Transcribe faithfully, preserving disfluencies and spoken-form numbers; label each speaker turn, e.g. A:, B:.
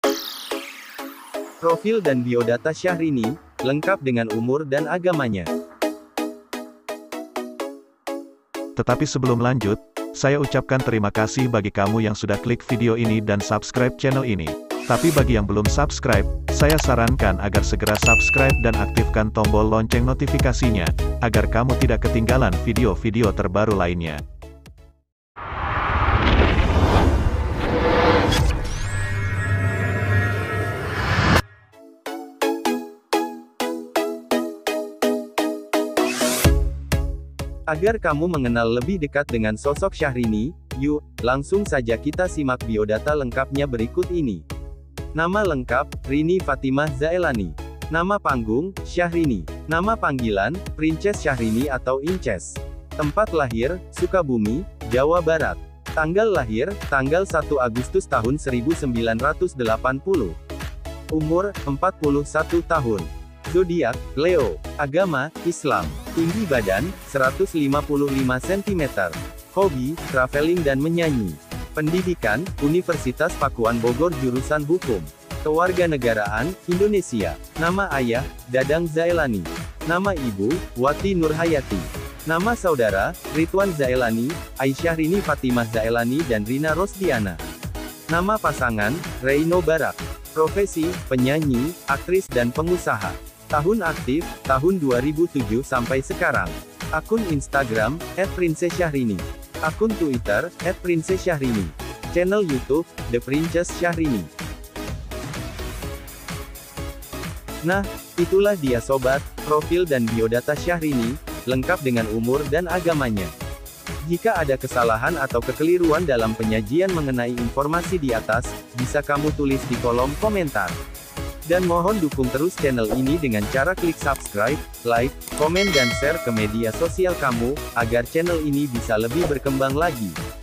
A: Profil dan biodata Syahrini, lengkap dengan umur dan agamanya.
B: Tetapi sebelum lanjut, saya ucapkan terima kasih bagi kamu yang sudah klik video ini dan subscribe channel ini. Tapi bagi yang belum subscribe, saya sarankan agar segera subscribe dan aktifkan tombol lonceng notifikasinya, agar kamu tidak ketinggalan video-video terbaru lainnya.
A: Agar kamu mengenal lebih dekat dengan sosok Syahrini, yuk, langsung saja kita simak biodata lengkapnya berikut ini. Nama lengkap, Rini Fatimah Zaelani. Nama panggung, Syahrini. Nama panggilan, Princess Syahrini atau Inces. Tempat lahir, Sukabumi, Jawa Barat. Tanggal lahir, tanggal satu Agustus tahun seribu sembilan ratus delapan puluh. Umur, empat puluh satu tahun. Zodiak, Leo. Agama, Islam. Tinggi badan, seratus lima puluh lima sentimeter. Hobi, traveling dan menyanyi. Pendidikan, Universitas Pakuan Bogor jurusan Hukum. Kewarganegaraan, Indonesia. Nama ayah, Dadang Zaelani. Nama ibu, Wati Nurhayati. Nama saudara, Ridwan Zaelani, Aisyah Rini Fatimah Zaelani dan Rina Rosdiana. Nama pasangan, Reino Barak. Profesi, penyanyi, aktris dan pengusaha. Tahun aktif, tahun dua ribu tujuh sampai sekarang. Akun Instagram, et princess syahrini. Akun Twitter, et princess syahrini. Channel YouTube, The Princess Syahrini. Nah, itulah dia sobat, profil dan biodata Syahrini, lengkap dengan umur dan agamanya. Jika ada kesalahan atau kekeliruan dalam penyajian mengenai informasi di atas, bisa kamu tulis di kolom komentar. Dan mohon dukung terus channel ini dengan cara klik subscribe, like, komen dan share ke media sosial kamu, agar channel ini bisa lebih berkembang lagi.